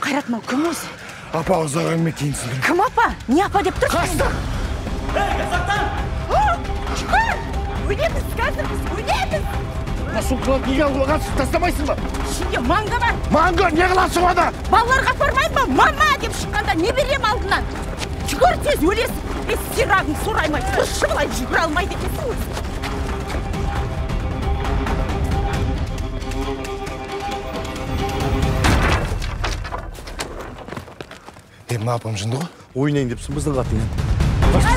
Қайрат, мынау кім өзі? Апа ұзақ әңгіме кейінсін. Кім апа? Не апа деп тұрсың? Қашты! Қазақтан! Шықар! Өлеміз, қазір біз өлеміз! Сумкаларды неге алып алғансың, тастамайсың ба? Ішінде манго бар. Манго, не қыласың ода? Балаларға апармайын ба? Мама деп шыққанда не берем алдынан? Жүгір тез өлесің. Сирағың сұраймай, тұршы былай жүгір алмайды екенсің өзі. Мына апам жынды ғой? Ойнайын депсің біздің қатынмен.